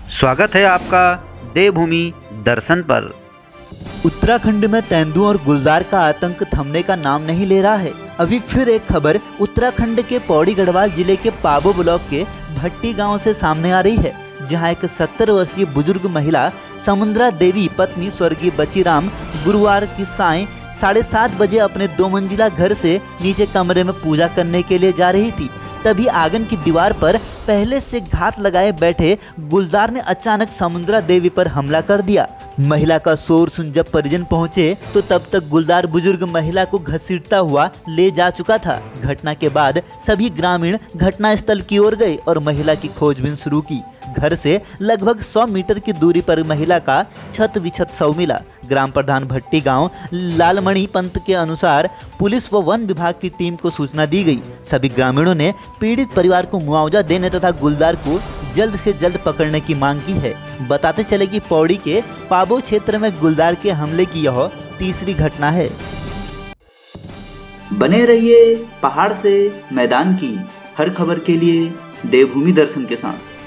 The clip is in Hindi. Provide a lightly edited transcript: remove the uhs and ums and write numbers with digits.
स्वागत है आपका देवभूमि दर्शन पर। उत्तराखंड में तेंदुओं और गुलदार का आतंक थमने का नाम नहीं ले रहा है। अभी फिर एक खबर उत्तराखंड के पौड़ी गढ़वाल जिले के पाबो ब्लॉक के भट्टी गांव से सामने आ रही है, जहां एक 70 वर्षीय बुजुर्ग महिला समुद्रा देवी पत्नी स्वर्गीय बचीराम गुरुवार की सायं 7:30 बजे अपने 2 मंजिला घर से नीचे कमरे में पूजा करने के लिए जा रही थी। तभी आंगन की दीवार पर पहले से घात लगाए बैठे गुलदार ने अचानक समुद्रा देवी पर हमला कर दिया। महिला का शोर सुन जब परिजन पहुंचे तो तब तक गुलदार बुजुर्ग महिला को घसीटता हुआ ले जा चुका था। घटना के बाद सभी ग्रामीण घटनास्थल की ओर गए और महिला की खोजबीन शुरू की। घर से लगभग 100 मीटर की दूरी पर महिला का छत विछत शव मिला। ग्राम प्रधान भट्टी गांव लालमणि पंत के अनुसार पुलिस व वन विभाग की टीम को सूचना दी गई। सभी ग्रामीणों ने पीड़ित परिवार को मुआवजा देने तथा गुलदार को जल्द से जल्द पकड़ने की मांग की है। बताते चले कि पौड़ी के पाबो क्षेत्र में गुलदार के हमले की यह तीसरी घटना है। बने रहिए पहाड़ से मैदान की हर खबर के लिए देवभूमि दर्शन के साथ।